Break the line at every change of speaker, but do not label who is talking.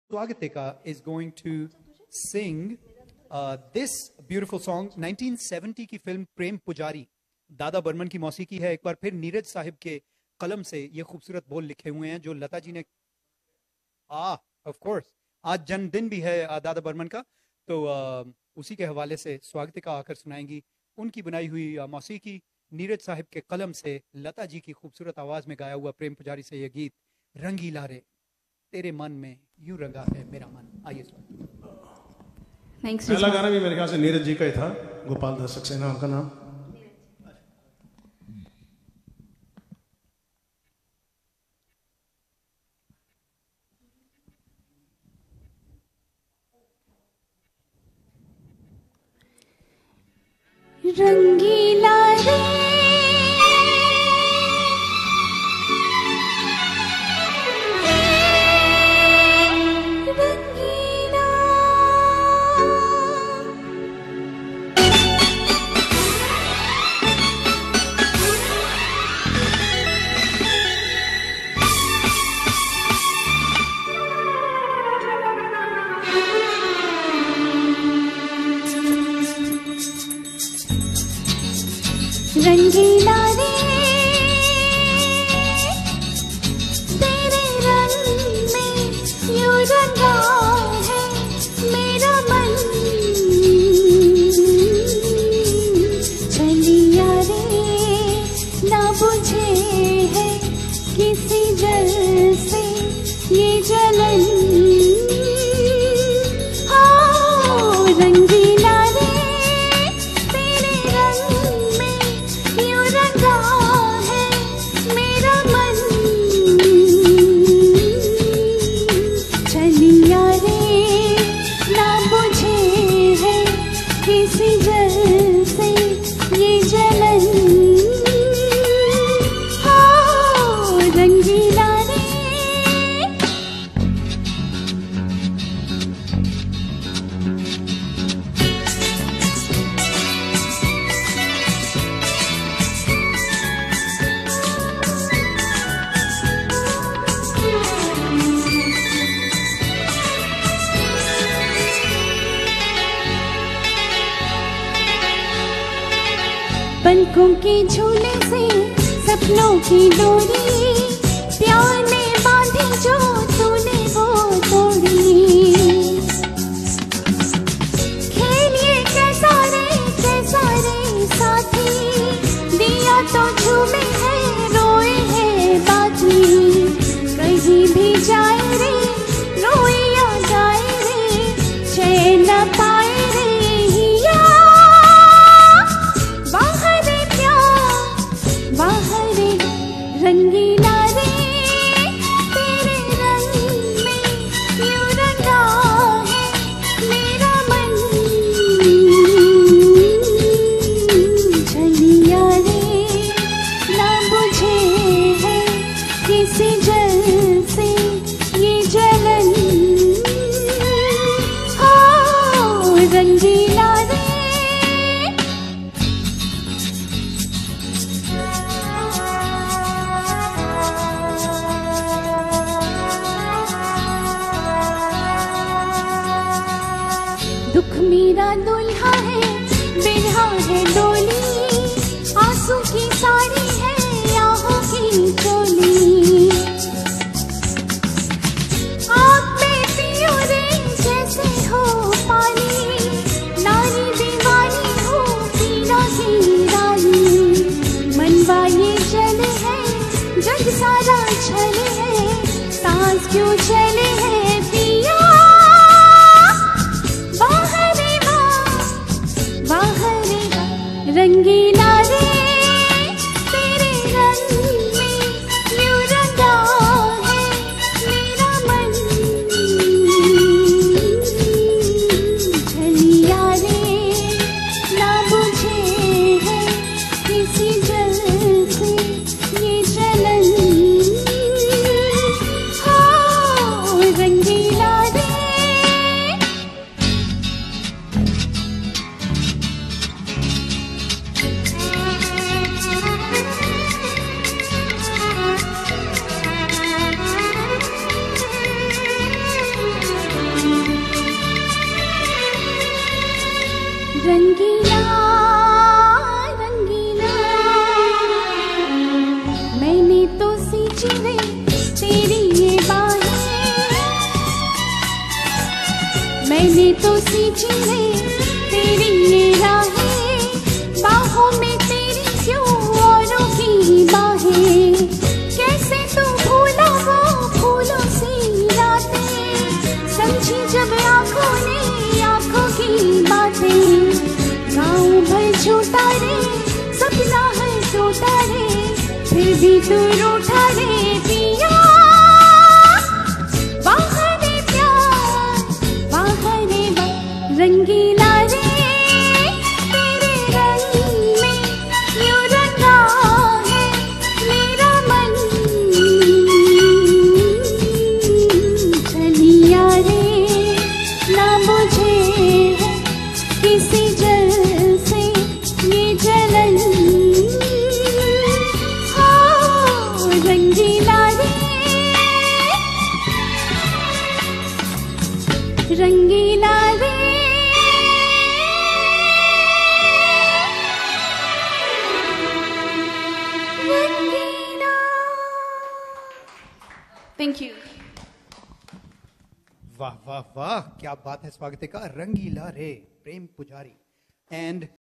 Swagateka is going to sing this beautiful song. 1970 की film प्रेम पुजारी, दादा बर्मन की मौसीकी है. एक बार फिर नीरज साहिब के कलम से ये खूबसूरत बोल लिखे हुए हैं जो लता जी ने ऑफ कोर्स आज जन्मदिन भी है दादा बर्मन का, तो उसी के हवाले से स्वागतिका आकर सुनाएंगी उनकी बनाई हुई मौसीकी नीरज साहिब के कलम से लता जी की खूबसूरत आवाज में गाया हुआ प्रेम पुजारी से ये गीत रंगीला रे तेरे मन में यूं रंगा है मेरा मन. आइए
पहला गाना भी मेरे ख्याल से नीरज जी का ही था, गोपाल दास सक्सेना उनका नाम.
रंगीला रे रंगीला रे तेरे रंग में यूं रंगा है मेरा मन. चलिया रे ना बुझे है किसी जल से ये जलन. रंगीला रे तेरे रंग में यूं रंगा है मेरा मन. चलिया रे ना बुझे है किसी जल से ये जलन. रंगीला रे पलकों के झूले से सपनों की डोरी प्यार ने बांधी जो तूने वो तोड़ी. खेलिए कैसा रे साथी दिया तो झूमे है रोए है बाजी. कहीं भी जाए रे रोए या गाए रे चैन न पाए रे हिया. रंगीला रे तेरे रंग में यूं रंगा है मेरा मन. चलिया रे ना बुझे है किसी जल से ये जलन. रंगीला रे दुख मेरा दुल्हा है बिरहा है डोली आंसू की साड़ी है आहों की चोली. आप में पियो रे जैसे हो पानी नारी दीवानी हो पीना की रानी. मनवा ये चले है जग सारा छले है सांस क्यों चले है पिया. रंगीला रे रंगीला रंगीला मैंने तो सींची रे तेरी ये बाहें, मैंने तो सींची रे तेरी ये राहें, बाहों में तेरी क्यों औरों की बाहें, कैसे तू भूला वो फूलों सी रातें, समझी जब आंखों ने आंखों की बातें, गाँव भर झूठा रे सपना है टूटा रे, फिर भी तू रूठा रे पिया, वाह रे प्यार वाह रे वाह, रंगीला रे तेरे रंग में यूं रंगा है मेरा मन, चलिया रे ना मुझे है किसी जल से ये जलन, हाँ रंगीला रे रंगीला रे रंगीला। Thank you.
वाह वाह वाह, क्या बात है। स्वागत का रंगीला रे, प्रेम पुजारी। एंड